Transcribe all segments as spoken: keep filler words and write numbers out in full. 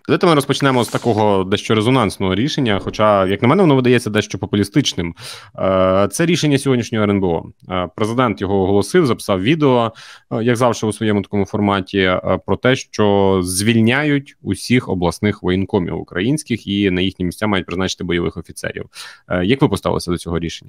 Давайте ми розпочнемо з такого дещо резонансного рішення, хоча, як на мене, воно видається дещо популістичним. Це рішення сьогоднішнього ер ен бе о. Президент його оголосив, записав відео, як завжди у своєму такому форматі, про те, що звільняють усіх обласних воєнкомів українських і на їхні місця мають призначити бойових офіцерів. Як ви поставилися до цього рішення?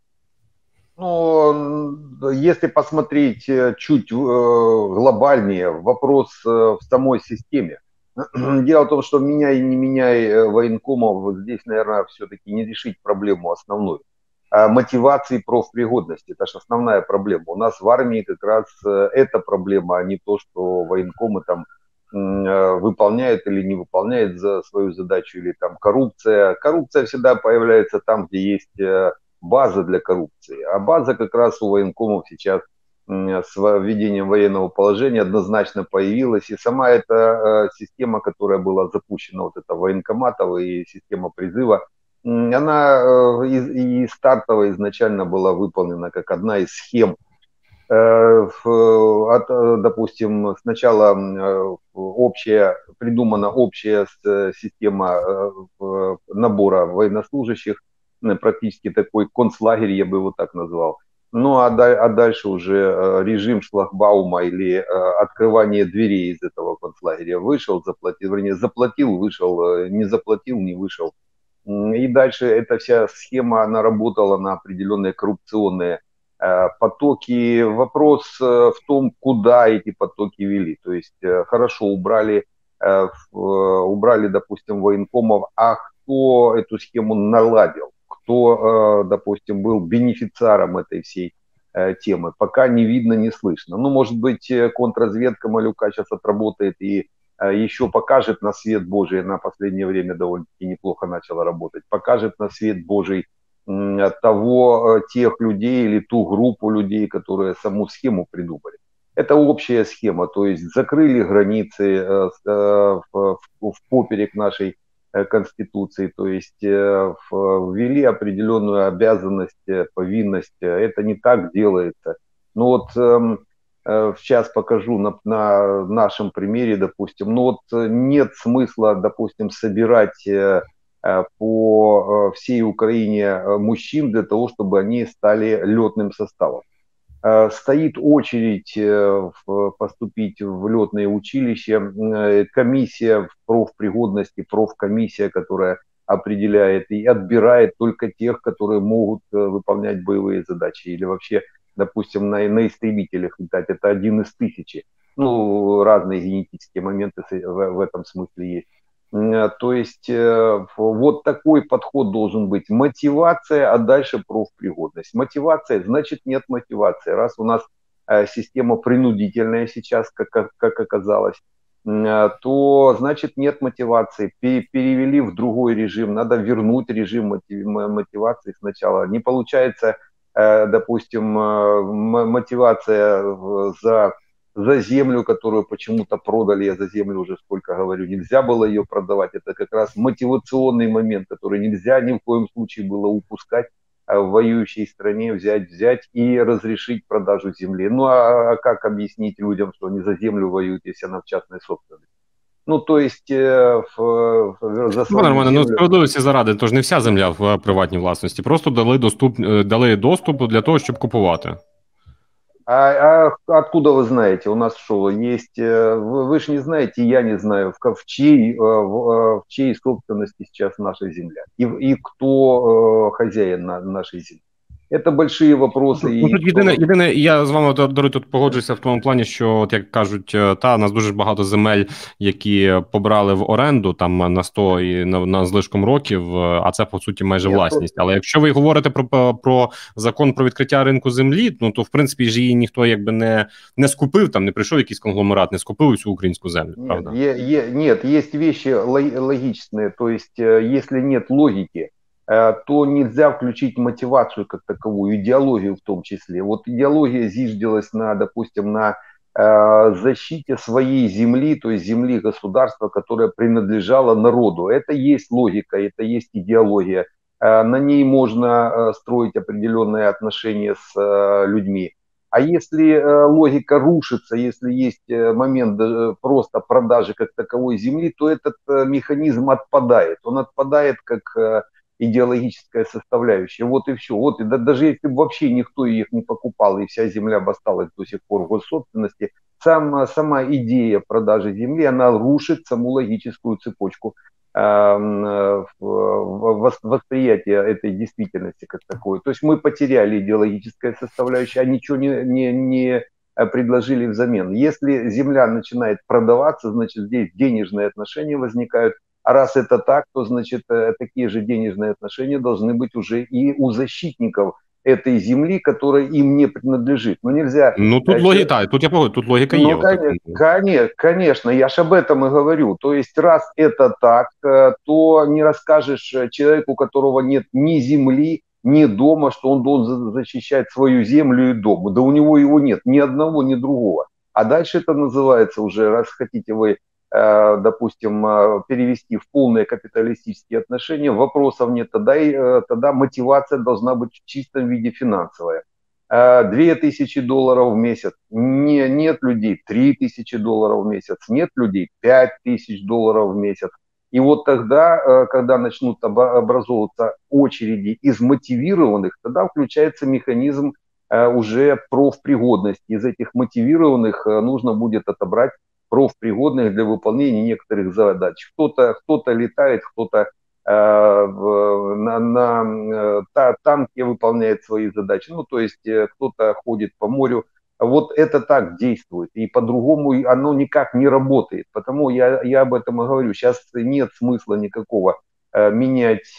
Ну, если посмотреть чуть глобальнее, вопрос в самой системе. Дело в том, что меняй, не меняй военкомов, здесь, наверное, все-таки не решить проблему основную. Мотивации профпригодности, это же основная проблема. У нас в армии как раз эта проблема, а не то, что военкомы там выполняют или не выполняют за свою задачу, или там коррупция. Коррупция всегда появляется там, где есть база для коррупции. А база как раз у военкомов сейчас с введением военного положения однозначно появилась. И сама эта система, которая была запущена, вот эта военкоматовая и система призыва, она и стартово изначально была выполнена как одна из схем. Допустим, сначала общая, придумана общая система набора военнослужащих, практически такой концлагерь, я бы его так назвал. Ну а, а дальше уже режим шлагбаума или открывание дверей из этого концлагеря. Вышел, заплатил, вернее, заплатил, вышел, не заплатил, не вышел. И дальше эта вся схема, она работала на определенные коррупционные потоки. Вопрос в том, куда эти потоки вели. То есть хорошо убрали, убрали, допустим, военкомов, а кто эту схему наладил? Кто, допустим, был бенефициаром этой всей темы, пока не видно, не слышно. Ну, может быть, контрразведка Малюка сейчас отработает и еще покажет на свет Божий, на последнее время довольно-таки неплохо начала работать, покажет на свет Божий того, тех людей или ту группу людей, которые саму схему придумали. Это общая схема, то есть закрыли границы в поперек нашей Конституции, то есть ввели определенную обязанность, повинность. Это не так делается. Ну вот сейчас покажу на, на нашем примере, допустим. Ну вот нет смысла, допустим, собирать по всей Украине мужчин для того, чтобы они стали летным составом. Стоит очередь поступить в летное училище, комиссия в профпригодности, профкомиссия, которая определяет и отбирает только тех, которые могут выполнять боевые задачи или вообще, допустим, на, на истребителях летать. Это один из тысячи. Ну, разные генетические моменты в, в этом смысле есть. То есть вот такой подход должен быть. Мотивация, а дальше профпригодность. Мотивация, значит нет мотивации. Раз у нас система принудительная сейчас, как, как оказалось, то значит нет мотивации. Перевели в другой режим. Надо вернуть режим мотивации сначала. Не получается, допустим, мотивация за... за землю, которую почему-то продали, я за землю уже сколько говорю, нельзя было ее продавать. Это как раз мотивационный момент, который нельзя ни в коем случае было упускать в воюющей стране, взять, взять и разрешить продажу земли. Ну а, а как объяснить людям, что они за землю воюют, если она в частной собственности? Ну, то есть е, в, в, за свою Нормально, землю... ну справедливості заради, тож не вся земля в приватній власності, просто дали доступ, дали доступ для того, щоб купувати. А, а откуда вы знаете? У нас что, есть... Вы, вы же не знаете, я не знаю, в, в, чьей, в, в чьей собственности сейчас наша земля. И, и кто хозяин на нашей земле. Це большие вопроси. Ну, тут єдине, єдине, я з вами, Дори, тут погоджуюся в тому плані, що, от як кажуть, та, у нас дуже багато земель, які побрали в оренду, там, на сто і на, на злишком років, а це, по суті, майже Ні, власність. То... Але якщо ви говорите про, про закон про відкриття ринку землі, ну, то, в принципі, ж її ніхто, якби, не, не скупив, там, не прийшов якийсь конгломерат, не скупив всю українську землю, Нет, правда? е, е, нет, есть вещи логичные, то есть, если нет логики, то нельзя включить мотивацию как таковую, идеологию в том числе. Вот идеология зиждилась на, допустим, на э, защите своей земли, то есть земли государства, которая принадлежала народу. Это есть логика, это есть идеология. Э, на ней можно э, строить определенные отношения с э, людьми. А если э, логика рушится, если есть э, момент э, просто продажи как таковой земли, то этот э, механизм отпадает. Он отпадает как э, идеологическая составляющая. Вот и все. Вот и да, даже если бы вообще никто их не покупал и вся земля бы осталась до сих пор в госсобственности, сам, сама идея продажи земли, она рушит саму логическую цепочку восприятия этой действительности как такой. То есть мы потеряли идеологическое составляющее, а ничего не, не, не предложили взамен. Если земля начинает продаваться, значит здесь денежные отношения возникают. А раз это так, то значит такие же денежные отношения должны быть уже и у защитников этой земли, которая им не принадлежит. Но нельзя... Ну, тут логика, так, тут я погоджу, тут логика Ну, є. конечно, конечно, я ж об этом и говорю. То есть, раз это так, то не расскажешь человеку, у которого нет ни земли, ни дома, что он должен защищать свою землю и дом. Да у него его нет, ни одного, ни другого. А дальше это называется уже, раз хотите вы, допустим, перевести в полные капиталистические отношения, вопросов нет, тогда, и, тогда мотивация должна быть в чистом виде финансовая. Две тысячи долларов в месяц, не, нет людей три тысячи долларов в месяц, нет людей пять тысяч долларов в месяц. И вот тогда, когда начнут образовываться очереди из мотивированных, тогда включается механизм уже профпригодности. Из этих мотивированных нужно будет отобрать профпригодных для выполнения некоторых задач. Кто-то кто-то летает, кто-то на, на танке выполняет свои задачи, ну, то есть кто-то ходит по морю. Вот это так действует, и по-другому оно никак не работает. Потому я, я об этом и говорю. Сейчас нет смысла никакого менять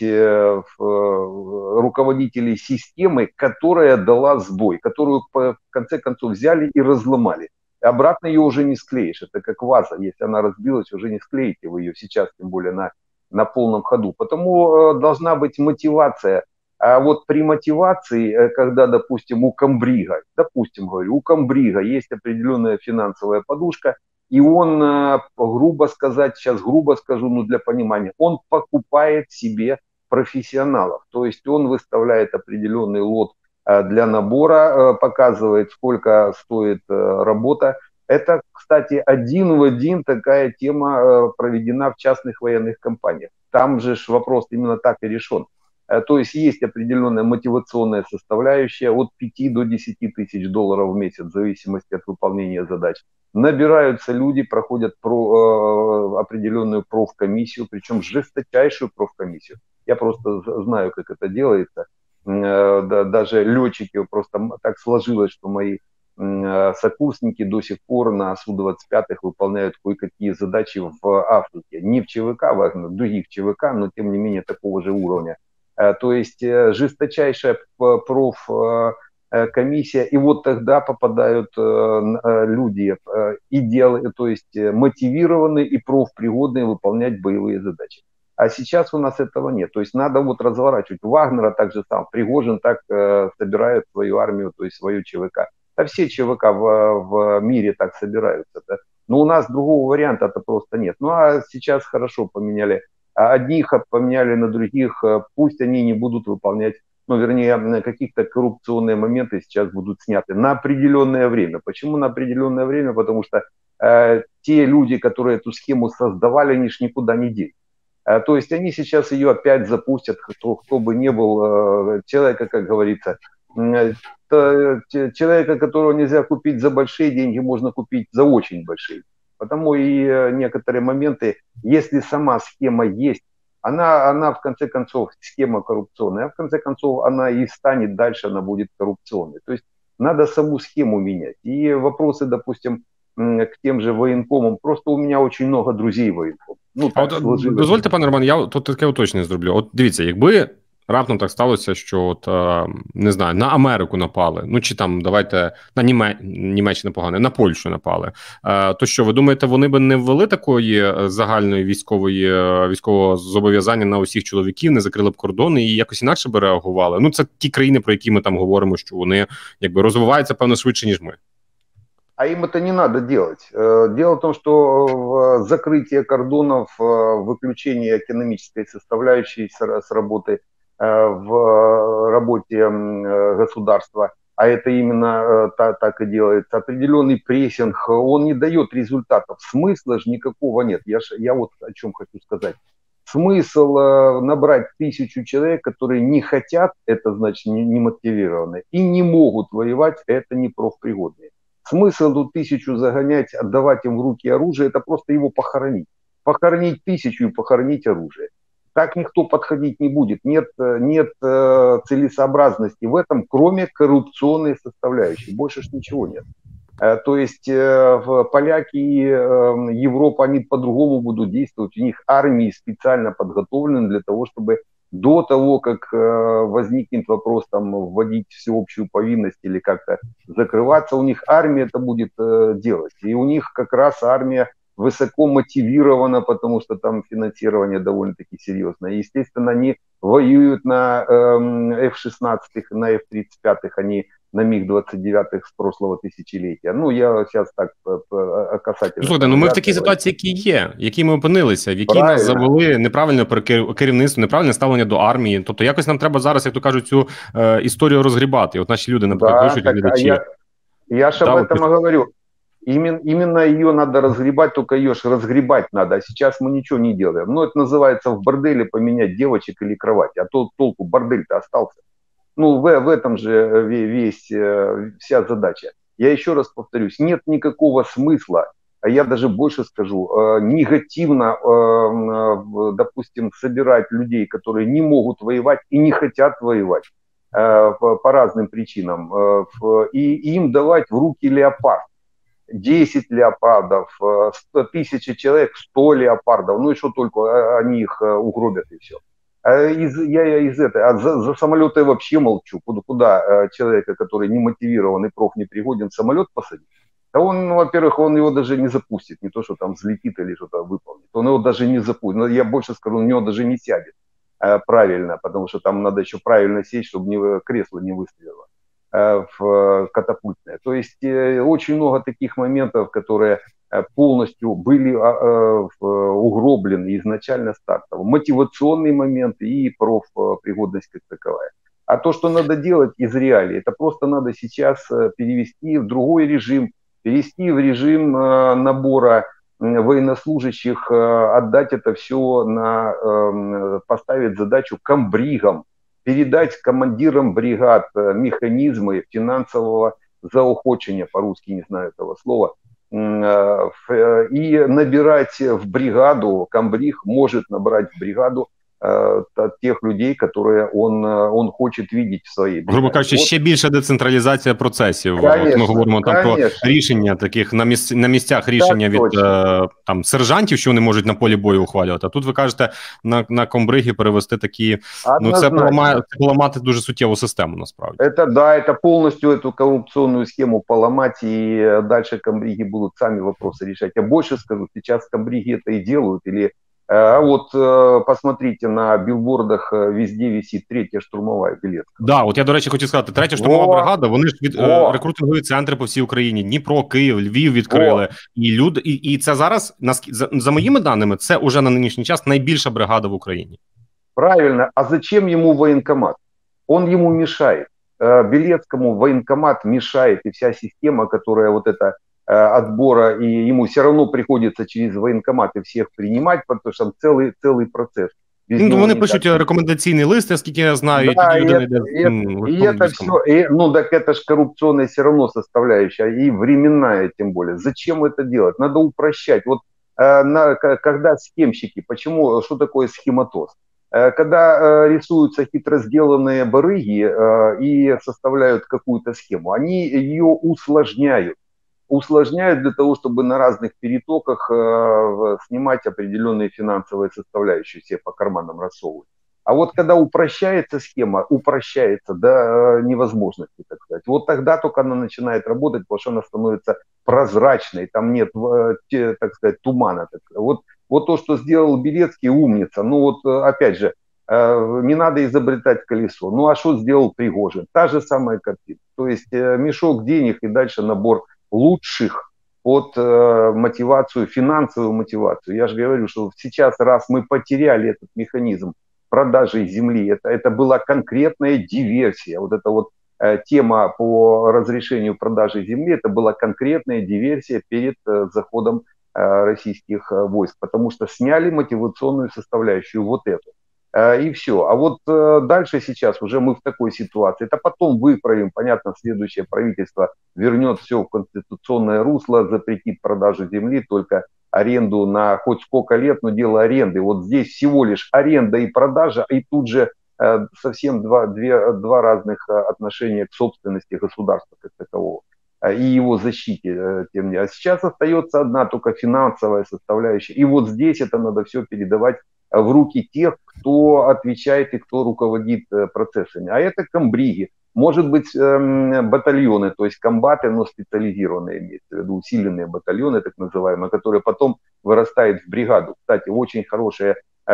руководителей системы, которая дала сбой, которую в конце концов взяли и разломали. Обратно ее уже не склеишь. Это как ваза. Если она разбилась, уже не склеите вы ее сейчас, тем более на на полном ходу. Потому э, должна быть мотивация. А вот при мотивации, э, когда, допустим, у комбрига, допустим, говорю, у комбрига есть определенная финансовая подушка, и он, э, грубо сказать, сейчас грубо скажу, ну для понимания, он покупает себе профессионалов. То есть он выставляет определенный лот э, для набора, э, показывает, сколько стоит э, работа. Это, кстати, один в один такая тема проведена в частных военных компаниях. Там же вопрос именно так и решен. То есть есть определенная мотивационная составляющая от пяти до десяти тысяч долларов в месяц, в зависимости от выполнения задач. Набираются люди, проходят про, определенную профкомиссию, причем жесточайшую профкомиссию. Я просто знаю, как это делается. Даже летчики, просто так сложилось, что мои сокурсники до сих пор на Су двадцать пять выполняют кое-какие задачи в Африке. Не в ЧВК, в других ЧВК, но тем не менее такого же уровня. То есть жесточайшая профкомиссия, и вот тогда попадают люди, идеалы, то есть мотивированные и профпригодные выполнять боевые задачи. А сейчас у нас этого нет. То есть надо вот разворачивать. Вагнера также сам, Пригожин так собирает свою армию, то есть свою ЧВК. Да все ЧВК в, в мире так собираются. Да? Но у нас другого варианта-то просто нет. Ну а сейчас хорошо поменяли. Одних поменяли на других. Пусть они не будут выполнять, ну вернее, какие-то коррупционные моменты сейчас будут сняты на определенное время. Почему на определенное время? Потому что э, те люди, которые эту схему создавали, они ж никуда не делись. Э, то есть они сейчас ее опять запустят, кто, кто бы не был э, человека, как говорится, человека, которого нельзя купить за большие деньги, можно купить за очень большие. Потому и некоторые моменты, если сама схема есть, она, она в конце концов схема коррупционная, а в конце концов она и станет дальше, она будет коррупционной. То есть надо саму схему менять. И вопросы, допустим, к тем же воєнкомам, просто у меня очень много друзей воєнкомів. Ну, так от, сложилось. Дозвольте, пане Роман, я тут таке уточнення зроблю. От дивіться, якби раптом так сталося, що от, не знаю, на Америку напали, ну чи там, давайте, на Німе... Німеччина погано, на Польщу напали, то що, ви думаєте, вони би не ввели такої загальної військової, військового зобов'язання на усіх чоловіків, не закрили б кордони і якось інакше би реагували? Ну, це ті країни, про які ми там говоримо, що вони якби розвиваються, певно, швидше, ніж ми. А им это не надо делать. Дело в том, что закрытие кордонов, выключение экономической составляющей с работы в работе государства, а это именно э, та, так и делается, определенный прессинг, он не дает результатов. Смысла же никакого нет. Я, ж, я вот о чем хочу сказать. Смысл э, набрать тысячу человек, которые не хотят, это значит не, не мотивированы, и не могут воевать, это не профпригодные. Смысл эту тысячу загонять, отдавать им в руки оружие, это просто его похоронить. Похоронить тысячу и похоронить оружие. Так никто подходить не будет. Нет, нет э, целесообразности в этом, кроме коррупционной составляющей. Больше ж ничего нет. Э, то есть э, поляки и э, Европа, они по-другому будут действовать. У них армии специально подготовлены для того, чтобы до того, как э, возникнет вопрос там, вводить всеобщую повинность или как-то закрываться, у них армия это будет э, делать. И у них как раз армия высоко мотивирована, потому что там финансирование довольно-таки серьезное. Естественно, они воюют на э, эф шестнадцать, на эф тридцать пять, они на міг двадцять дев'ять з прошлого тисячоліття. Ну, я зараз так касательно. Слухайте, ну ми в такій ситуації, які є, в якій ми опинилися, в якій Правильно. Нас завели неправильне керівництво, неправильне ставлення до армії. Тобто якось нам треба зараз, як то кажуть, цю е, історію розгрібати. От наші люди, наприклад, да, пишуть, глядачі. Я, я ж об этом и говорю. Именно, именно ее надо разгребать, только ее ж разгребать надо, а сейчас мы ничего не делаем. Ну, это называется в борделе поменять девочек или кровать, а то толку бордель-то остался. Ну, в, в этом же весь, вся задача. Я еще раз повторюсь, нет никакого смысла, а я даже больше скажу, негативно, допустим, собирать людей, которые не могут воевать и не хотят воевать по разным причинам, и им давать в руки леопард. десять леопардов, тысячи человек, сто леопардов, ну и что только, они их угробят и все. А из, я, я из этой, а за, за самолеты я вообще молчу. Куда, куда человека, который не мотивирован и профнепригоден, самолет посадить? Да он, ну, во-первых, он его даже не запустит, не то, что там взлетит или что-то выполнит. Он его даже не запустит. Но я больше скажу, он в него даже не сядет э, правильно, потому что там надо еще правильно сесть, чтобы не, кресло не выстрелило э, в катапультное. То есть э, очень много таких моментов, которые полностью были э, угроблены изначально стартово. Мотивационный момент и профпригодность как таковая. А то, что надо делать из реалий, это просто надо сейчас перевести в другой режим, перевести в режим э, набора военнослужащих, э, отдать это все на, э, поставить задачу комбригам, передать командирам бригад механизмы финансового заохочения, по-русски не знаю этого слова, и набирать в бригаду, комбриг может набрать в бригаду э, тех людей, которые он, он хочет видеть в своїй бригаді. Грубо кажучи, ще більша децентралізація процесів. Конечно, От ми говоримо там конечно. Про рішення таких на, місць, на місцях рішення так, від е, там сержантів, що вони можуть на полі бою ухвалювати. А тут ви кажете на, на комбриги перевести такі, ну це поламати, поламати дуже суттєву систему насправді. Это да, это полностью эту коррупционную схему поломать, и дальше комбриги будут сами вопросы решать. Я больше скажу, сейчас комбриги это и делают, или А вот э, посмотрите, на билбордах везде висит третя штурмова Білецька. Да, от я, до речі, хотів сказати, третя штурмова О! бригада, вони ж від е, рекрутингові центри по всій Україні, Дніпро, Київ, Львів відкрили. О! І люди, і, і це зараз, за, за моїми даними, це уже на нинішній час найбільша бригада в Україні. Правильно, а зачем ему военкомат? Он ему мешает. Белецкому военкомат мешает, и вся система, которая вот эта отбора, и ему все равно приходится через военкоматы всех принимать, потому что там целый, целый процесс. Ну, вони пишуть так... рекомендаційний лист, наскільки я знаю, да, і тоді людина йде. И, м, и это все, и, ну так это же коррупционная все равно составляющая, и временная тем более. Зачем это делать? Надо упрощать. Вот э, на, когда схемщики, почему, что такое схематоз? Э, когда э, рисуются хитро сделанные барыги э, и составляют какую-то схему, они ее усложняют. усложняют для того, чтобы на разных перетоках э, снимать определенные финансовые составляющие, себе по карманам рассовывать. А вот когда упрощается схема, упрощается до невозможности, так сказать, вот тогда только она начинает работать, потому что она становится прозрачной, там нет, те, так сказать, тумана. Так сказать. Вот, вот то, что сделал Белецкий, умница. Ну вот, опять же, э, не надо изобретать колесо. Ну а что сделал Пригожин? Та же самая картина. То есть э, мешок денег и дальше набор лучших под э, мотивацию, финансовую мотивацию. Я же говорю, что сейчас, раз мы потеряли этот механизм продажи земли, это, это была конкретная диверсия. Вот это вот тема по разрешению продажи земли, это была конкретная диверсия перед заходом российских войск, потому что сняли мотивационную составляющую, вот эту. И все. А вот дальше сейчас уже мы в такой ситуации. Это потом выправим. Понятно, следующее правительство вернет все в конституционное русло, запретит продажу земли, только аренду на хоть сколько лет, но дело аренды. Вот здесь всего лишь аренда и продажа, и тут же совсем два, две, два разных отношения к собственности государства как такового и его защите. Тем не менее. А сейчас остается одна только финансовая составляющая. И вот здесь это надо все передавать в руки тех, кто отвечает и кто руководит процессами. А это комбриги. Может быть, батальоны, то есть комбаты, но специализированные, имеется в виду усиленные батальоны, так называемые, которые потом вырастают в бригаду. Кстати, очень хорошая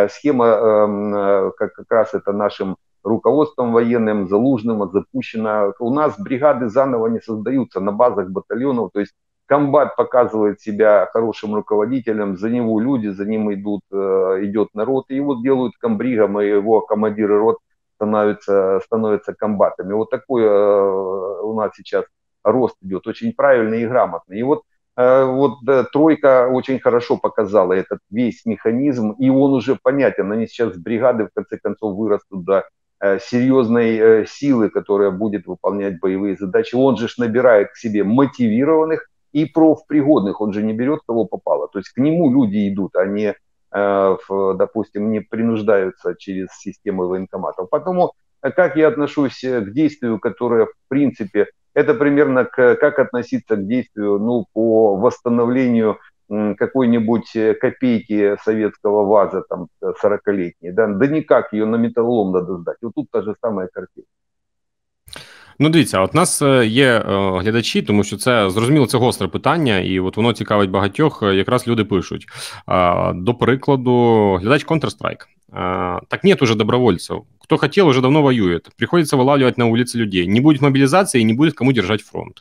схема, как, как раз это нашим руководством военным, Залужным запущена. У нас бригады заново не создаются на базах батальонов, то есть комбат показывает себя хорошим руководителем, за него люди, за ним идут, идет народ, и его делают комбригом, и его командиры рот становятся, становятся комбатами. Вот такой у нас сейчас рост идет, очень правильный и грамотный. И вот, вот тройка очень хорошо показала этот весь механизм, и он уже понятен. Они сейчас бригады, в конце концов, вырастут до серьезной силы, которая будет выполнять боевые задачи. Он же набирает к себе мотивированных и профпригодных, он же не берет кого попало. То есть к нему люди идут, они, допустим, не принуждаются через системы военкоматов. Потому как я отношусь к действию, которое, в принципе, это примерно к, как относиться к действию, ну, по восстановлению какой-нибудь копейки советского ВАЗа, там, сорокалетней, да, да никак, ее на металлолом надо сдать. Вот тут та же самая картина. Ну, дивіться, от нас є е, глядачі, тому що це, зрозуміло, це гостре питання, і от воно цікавить багатьох, якраз люди пишуть. Е, до прикладу, глядач Counter-Strike. Е, так нет уже добровольцев. Кто хотел, уже давно воюет. Приходится вылавливать на улице людей. Не будет мобилизации, не будет кому держать фронт.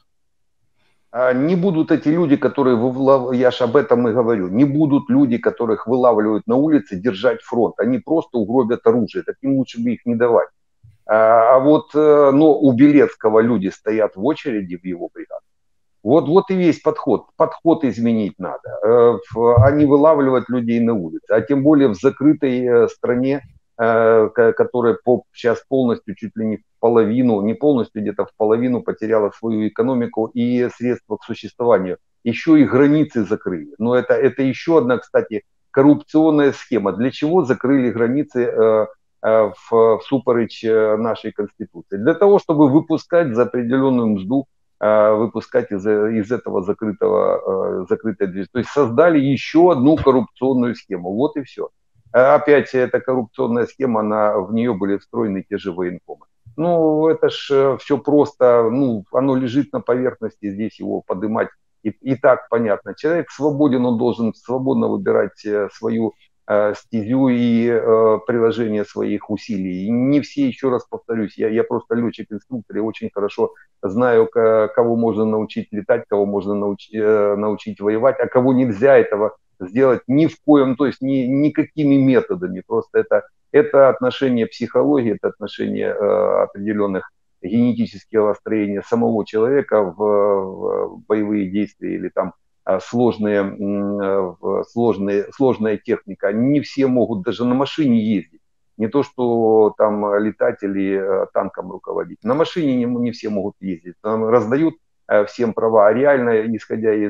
Не будут эти люди, которые, вылав... я же об этом и говорю, не будут люди, которых вылавливают на улице, держать фронт. Они просто угробят оружие, таким лучше бы их не давать. А вот, но у Белецкого люди стоят в очереди в его бригаду. Вот, вот и весь подход. Подход изменить надо, а не вылавливать людей на улице. А тем более в закрытой стране, которая сейчас полностью, чуть ли не в половину, не полностью, где-то в половину потеряла свою экономику и средства к существованию. Еще и границы закрыли. Но это, это еще одна, кстати, коррупционная схема. Для чего закрыли границы в всупереч нашей Конституции? Для того, чтобы выпускать за определенную мзду, выпускать из, из этого закрытого, закрытой двери. То есть создали еще одну коррупционную схему. Вот и все. Опять эта коррупционная схема, она, в нее были встроены те же военкомы. Ну, это ж все просто, ну, оно лежит на поверхности, здесь его поднимать и, и так понятно. Человек свободен, он должен свободно выбирать свою стезю и э, приложение своих усилий. И не все, еще раз повторюсь, я, я просто летчик-инструктор и очень хорошо знаю, к, кого можно научить летать, кого можно научить, э, научить воевать, а кого нельзя этого сделать ни в коем, то есть ни, никакими методами. Просто это, это отношение психологии, это отношение э, определенных генетического строения самого человека в, в боевые действия или там сложные, сложные, сложная техника. Не все могут даже на машине ездить. Не то, что там летать или танком руководить. На машине не, не все могут ездить. Там раздают всем права, а реально, исходя из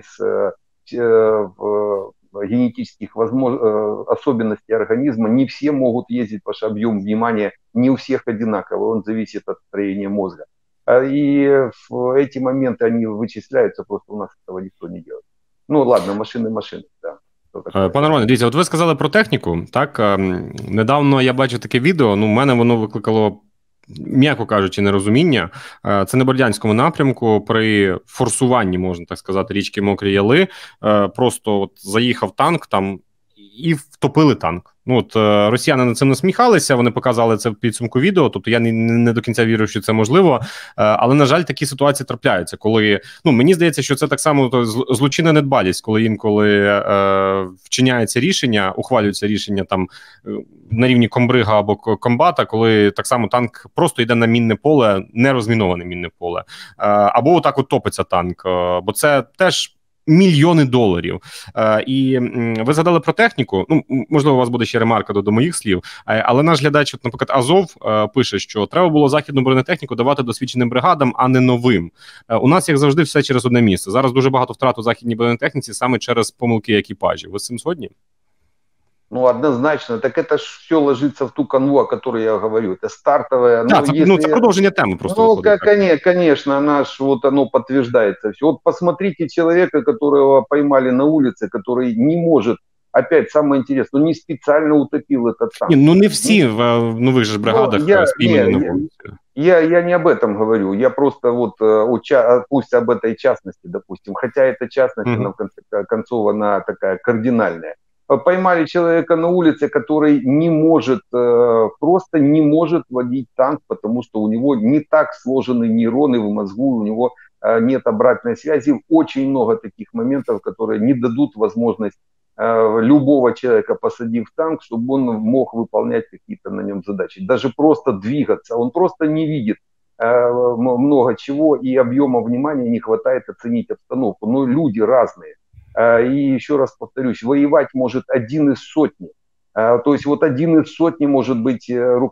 генетических возможностей, особенностей организма, не все могут ездить, потому что объем внимания не у всех одинаковый, он зависит от строения мозга. И в эти моменты они вычисляются, просто у нас этого никто не делает. Ну, ладно, машини, машини, так. Пане Романе, дивіться, от ви сказали про техніку, так? Недавно я бачив таке відео, ну, в мене воно викликало, м'яко кажучи, нерозуміння. Це на Бердянському напрямку при форсуванні, можна так сказати, річки Мокрі Яли. Просто от заїхав танк, там і втопили танк. Ну, от е, росіяни над цим насміхалися, вони показали це в підсумку відео, тобто я не, не до кінця вірю, що це можливо, е, але, на жаль, такі ситуації трапляються, коли, ну, мені здається, що це так само то, злочинна недбалість, коли інколи е, вчиняється рішення, ухвалюється рішення там на рівні комбрига або комбата, коли так само танк просто йде на мінне поле, не розміноване мінне поле, е, або отак от топиться танк, е, бо це теж мільйони доларів. Е, і м, ви згадали про техніку. Ну, можливо, у вас буде ще ремарка до, до моїх слів, е, але наш глядач, от, наприклад, Азов е, пише, що треба було західну бронетехніку давати досвідченим бригадам, а не новим. Е, у нас, як завжди, все через одне місце. Зараз дуже багато втрат у західній бронетехніці саме через помилки екіпажів. Ви з цим згодні? Ну, однозначно. Так это ж все ложится в ту канву, о которой я говорю. Это стартовая... Да, ну, це, если... ну, це продовження теми просто. Ну, виходить, как, конечно, она ж, вот оно подтверждается. Все. Вот посмотрите человека, которого поймали на улице, который не может, опять самое интересное, он не специально утопил этот танк. Ні, ну не всі в нових же бригадах ну, я, спіймані не, на вулиці. Я, я не об этом говорю, я просто вот, пусть об этой частности, допустим, хотя эта частность, mm-hmm. она в конце концов, она такая кардинальная. Поймали человека на улице, который не может, просто не может водить танк, потому что у него не так сложены нейроны в мозгу, у него нет обратной связи. Очень много таких моментов, которые не дадут возможность любого человека, посадив в танк, чтобы он мог выполнять какие-то на нем задачи. Даже просто двигаться. Он просто не видит много чего, и объема внимания не хватает оценить обстановку. Но люди разные. И еще раз повторюсь, воевать может один из сотни. То есть вот один из сотни может быть,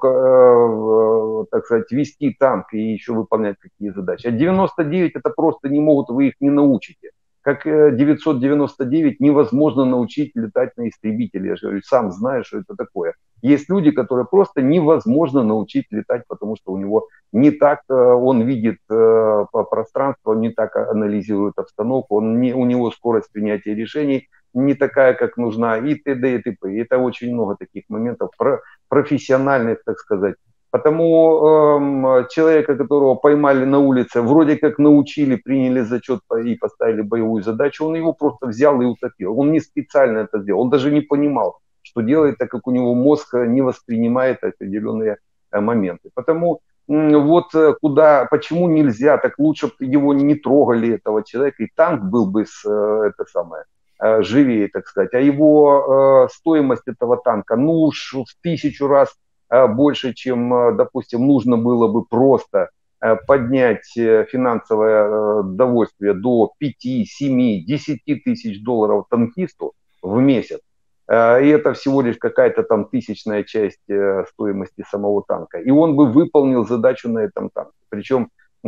руко, так сказать, вести танк и еще выполнять какие задачи. А девяносто девять это просто не могут, вы их не научите. Как девятьсот девяносто девять невозможно научить летать на истребителе. Я же говорю, сам знаю, что это такое. Есть люди, которые просто невозможно научить летать, потому что у него не так, он видит пространство, не так анализирует обстановку, он не, у него скорость принятия решений не такая, как нужна, и т.д. и т.п. Это очень много таких моментов профессиональных, так сказать. Потому э, человека, которого поймали на улице, вроде как научили, приняли зачет и поставили боевую задачу, он его просто взял и утопил. Он не специально это сделал, он даже не понимал, что делает, так как у него мозг не воспринимает определенные э, моменты. Потому э, вот куда, почему нельзя, так лучше бы его не трогали, этого человека, и танк был бы с, э, это самое, э, живее, так сказать. А его э, стоимость этого танка, ну уж в тысячу раз больше, чем, допустим, нужно было бы просто поднять финансовое довольствие до пяти, семи, десяти тысяч долларов танкисту в месяц. И это всего лишь какая-то там тысячная часть стоимости самого танка. И он бы выполнил задачу на этом танке. Причем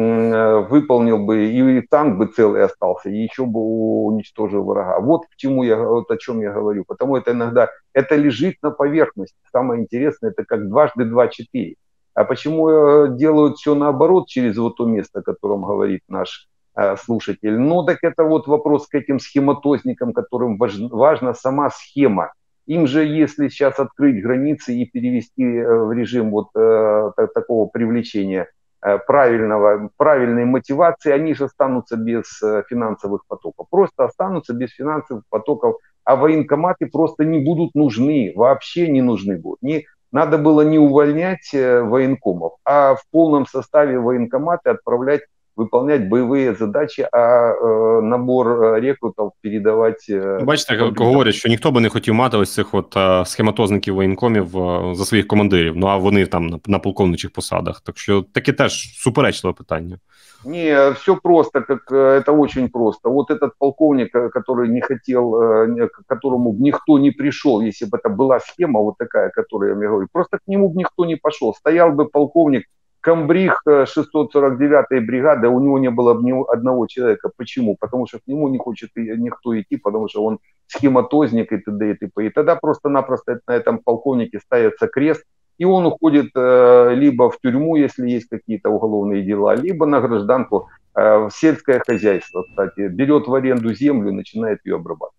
выполнил бы, и танк бы целый остался, и еще бы уничтожил врага. Вот к чему я, вот о чем я говорю. Потому это иногда, это лежит на поверхности. Самое интересное, это как дважды два четыре. А почему делают все наоборот через вот то место, о котором говорит наш э, слушатель? Ну, так это вот вопрос к этим схематозникам, которым важ, важна сама схема. Им же, если сейчас открыть границы и перевести в режим вот э, такого привлечения правильного, правильной мотивации, они же останутся без финансовых потоков. Просто останутся без финансовых потоков, а военкоматы просто не будут нужны, вообще не нужны будут. Не, надо было не увольнять военкомов, а в полном составе военкоматы отправлять, выполнять боевые задачі, а е, набор рекрутів передавати... Бачите, як говорять, що ніхто би не хотів мати ось цих от а, схематозників воєнкомів за своїх командирів, ну а вони там на, на полковничих посадах. Так що таке теж суперечливе питання. Не, все просто, как это очень просто. Вот этот полковник, который не хотел, к которому бы никто не пришел, если бы это была схема вот такая, которую я говорю, просто к нему бы никто не пошел. Стоял бы полковник, комбриг шестьсот сорок девятой бригады, у него не было бы ни одного человека. Почему? Потому что к нему не хочет никто идти, потому что он схематозник и т.д. и т.п. И тогда просто-напросто на этом полковнике ставится крест, и он уходит э, либо в тюрьму, если есть какие-то уголовные дела, либо на гражданку, э, в сельское хозяйство, кстати, берет в аренду землю и начинает ее обрабатывать.